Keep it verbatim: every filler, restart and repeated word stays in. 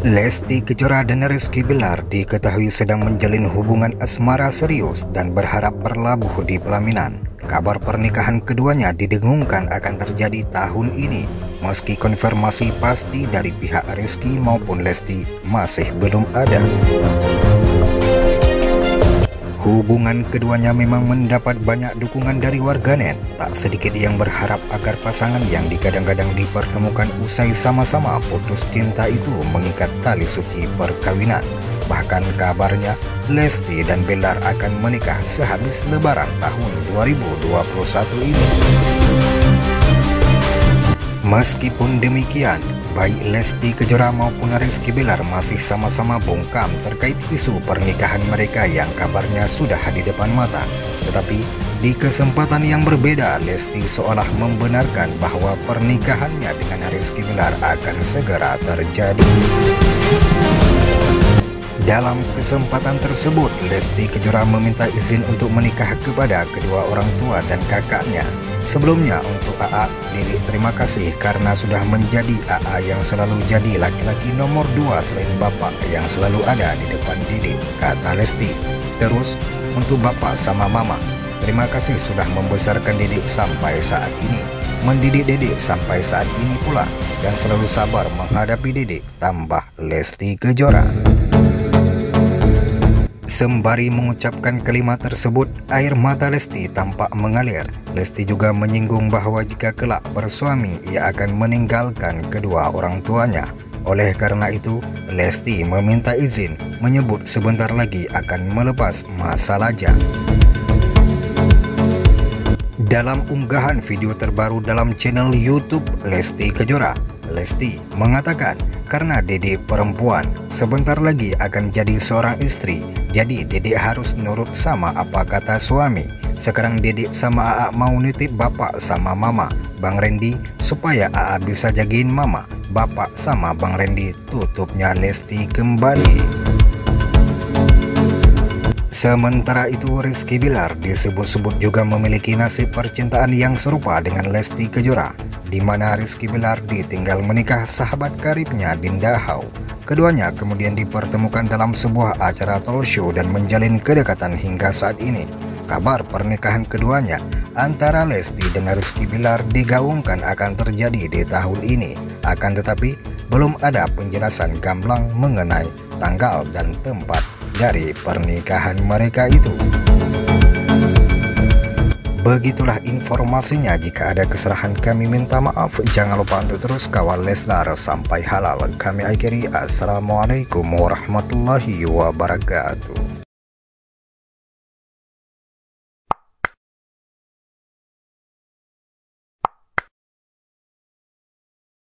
Lesti Kejora dan Rizky Bilar diketahui sedang menjalin hubungan asmara serius dan berharap berlabuh di pelaminan. Kabar pernikahan keduanya didengungkan akan terjadi tahun ini, meski konfirmasi pasti dari pihak Rizky maupun Lesti masih belum ada. Hubungan keduanya memang mendapat banyak dukungan dari warganet. Tak sedikit yang berharap agar pasangan yang digadang-gadang dipertemukan usai sama-sama putus cinta itu mengikat tali suci perkawinan. Bahkan kabarnya Lesti dan Bilar akan menikah sehabis Lebaran tahun dua ribu dua puluh satu ini. Meskipun demikian, baik Lesti Kejora maupun Rizky Bilar masih sama-sama bungkam terkait isu pernikahan mereka yang kabarnya sudah di depan mata. Tetapi di kesempatan yang berbeda, Lesti seolah membenarkan bahwa pernikahannya dengan Rizky Bilar akan segera terjadi. Dalam kesempatan tersebut, Lesti Kejora meminta izin untuk menikah kepada kedua orang tua dan kakaknya. Sebelumnya untuk A A, Dede terima kasih karena sudah menjadi A A yang selalu jadi laki-laki nomor dua selain bapak yang selalu ada di depan Dede, kata Lesti. Terus untuk bapak sama mama, terima kasih sudah membesarkan Dede sampai saat ini, mendidik Dede sampai saat ini pula, dan selalu sabar menghadapi Dede, tambah Lesti Kejora. Sembari mengucapkan kalimat tersebut, air mata Lesti tampak mengalir. Lesti juga menyinggung bahwa jika kelak bersuami, ia akan meninggalkan kedua orang tuanya. Oleh karena itu, Lesti meminta izin, menyebut sebentar lagi akan melepas masa lajang. Dalam unggahan video terbaru dalam channel YouTube Lesti Kejora, Lesti mengatakan karena Dede perempuan sebentar lagi akan jadi seorang istri, jadi Dede harus nurut sama apa kata suami. Sekarang Dede sama A A mau nitip bapak sama mama, Bang Randy, supaya A A bisa jagain mama, bapak sama Bang Randy, tutupnya Lesti kembali. Sementara itu, Rizky Bilar disebut-sebut juga memiliki nasib percintaan yang serupa dengan Lesti Kejora, di mana Rizky Bilar ditinggal menikah sahabat karibnya Dinda Hau. Keduanya kemudian dipertemukan dalam sebuah acara talk show dan menjalin kedekatan hingga saat ini. Kabar pernikahan keduanya antara Lesti dan Rizky Bilar digaungkan akan terjadi di tahun ini. Akan tetapi belum ada penjelasan gamblang mengenai tanggal dan tempat dari pernikahan mereka itu. Begitulah informasinya. Jika ada kesalahan kami minta maaf. Jangan lupa untuk terus kawal Leslar sampai halal. Kami akhiri. Assalamualaikum warahmatullahi wabarakatuh.